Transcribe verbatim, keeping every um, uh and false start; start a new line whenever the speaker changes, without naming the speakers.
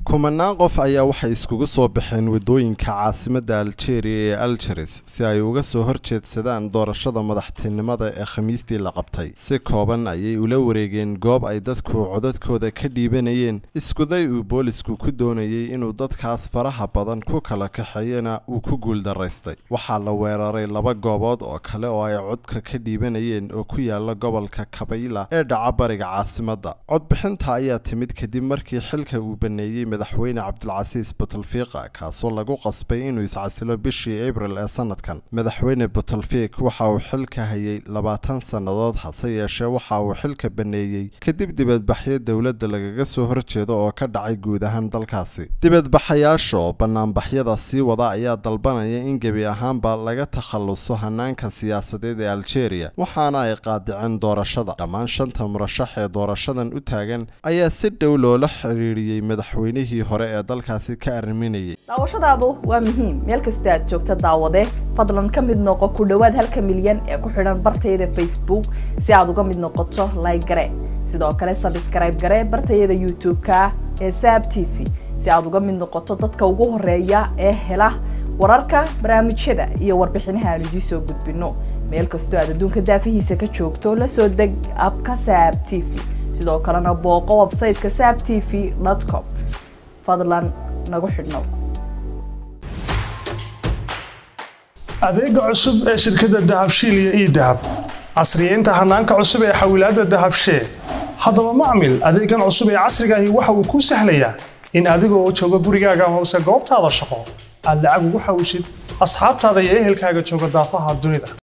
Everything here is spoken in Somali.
kumanaan qof ayaa waxay iskugu soo baxeen wadooyinka caasimadda Algeria ee Algiers si ay uga soo horjeedsadaan doorashada madaxtinimada ee Khamiistii la qabtay. Si kooban ayay ula wareegeen goob ay dadku codadkooda ka dhiibanayeen. Iskuday uu boolisku ku doonayay inuu dadkaas faraha badan ku kala kaxeeyana uu ku guul daraystay. Waxaa la weeraray laba goobood oo kale oo ay codka ka dhiibanayeen oo ku yaala gobolka Kabayla ee dhaca bariga caasimadda. Codbixinta ayaa timid kadib markii xilka uu baneeyay madaxweyne Cabdulcasiis Bouteflika kaasoo lagu qasbay inuu iscasilo bishii Abriil ee sanadkan. Madaxweyne Bouteflika waxa uu xilka hayay labaatan sanadood hase yeeshee waxa uu xilka baneeyay kadib dibadbaxyo dowladda lagaga soo horjeedo oo ka dhacay guud ahaan dalkaasi. Dibadbaxayaasha oo banaanbaxyada sii wada ayaa dalbanaya in gebi ahaanba laga takhaluso hanaanka siyaasadeed ee Algeria waxaana ay qaadiceen doorashada. Dhammaan shanta murashax ee doorashadan u taagan ayaa si dhow loola xiriiriyay madaxweynihii hore ee dalkaasi ka arriminayay.
daawashadaadu waa muhiim meel kasta aad joogto daawade fadlan ka mid noqo ku dhawaad halka milyan ee ku xidhan bartayda Facebook si aad uga mid noqoto like gare sidoo kale subscribe gare bartayda YouTube-ka ee Saab T V si aad uga mid noqoto dadka ugu horeeya ee hela wararka barnaamijyada iyo warbixinaha aan idin soo gudbino meel kasta aad adduunka daafihiisa ka joogto la soo deg abka Saab T V sidoo kalena booqo website-ka saab t v dot com fadlan nagu xidhnow.
adeega cusub ee shirkadda Dahabshiil iyo e-Dahab casriyeynta hanaanka cusub ee xawilaadda Dahabshiil. Haddaba macmiil adeegan cusub ee casriga ahi waxa uu ku sahlayaa in adigoo jooga gurigaaga ama goobtaada shaqo aad lacag ugu xawishid asxaabtaada iyo ehelkaaga jooga daafaha dunida.